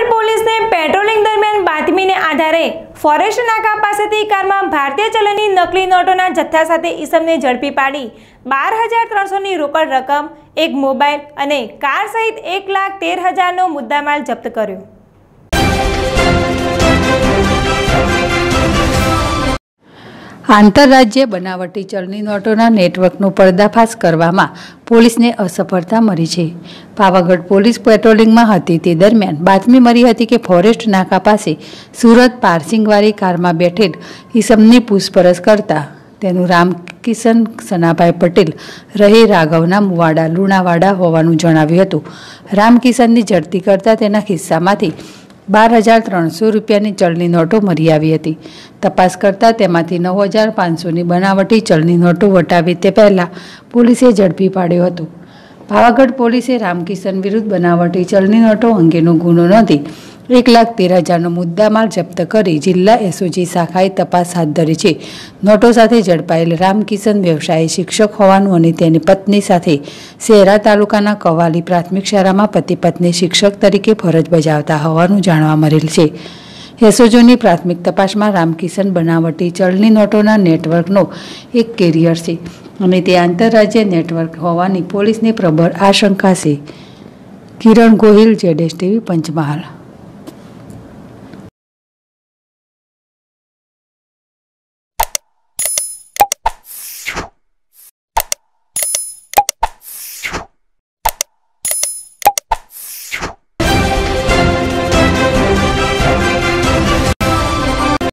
પાવાગઢ પોલીસને પેટ્રોલિંગ દરમિયાન બાતમીને આધારે ફોરેસ્ટ નાકા પાસેથી કારમાં ભારતીય ચલણની નકલી નોટોના જથ્થા સાથે ઈસમને ઝડપી પાડી 12,300ની રોકડ રકમ, એક મોબાઈલ અને કાર સહિત 1,13,000નો મુદ્દામાલ જપ્ત કર્યો। આંતરરાજ્ય બનાવટી ચલણી નોટોના નેટવર્કનો પર્દાફાશ કરવામાં પોલીસને અસફળતા મળી છે। પાવાગઢ પોલીસ પેટ્રોલિંગમાં હતી તે દરમિયાન બાતમી મળી હતી કે ફોરેસ્ટ નાકા પાસે સુરત પાર્સિંગવાળી કારમાં બેઠેલ ઈસમની પૂછપરછ કરતા તેનું રામકિશન સનાભાઈ પટેલ રહે રાઘવના મુવાડા લુણાવાડા હોવાનું જણાવ્યું હતું। રામકિશનની ઝડપી કરતા તેના ખિસ્સામાંથી 12,300 રૂપિયાની ચલણી નોટો મળી આવી હતી। તપાસ કરતાં તેમાંથી 9,500ની બનાવટી ચલણી નોટો વટાવી તે પહેલાં પોલીસે ઝડપી પાડ્યો હતો। પાવાગઢ પોલીસે રામકિશન વિરુદ્ધ બનાવટી ચલણી નોટો અંગેનો ગુનો નોંધી 1,13,000નો મુદ્દામાલ જપ્ત કરી જિલ્લા એસઓજી શાખાએ તપાસ હાથ ધરી છે। નોટો સાથે ઝડપાયેલ રામકિશન વ્યવસાયી શિક્ષક હોવાનું અને તેની પત્ની સાથે શહેરા તાલુકાના કવાલી પ્રાથમિક શાળામાં પતિ પત્ની શિક્ષક તરીકે ફરજ બજાવતા હોવાનું જાણવા મળેલ છે। એસઓજીની પ્રાથમિક તપાસમાં રામકિશન બનાવટી ચલણી નોટોના નેટવર્કનો એક કેરિયર છે અને તે આંતરરાજ્ય નેટવર્ક હોવાની પોલીસને પ્રબળ આશંકા છે। કિરણ ગોહિલ, ZSTV, પંચમહાલ।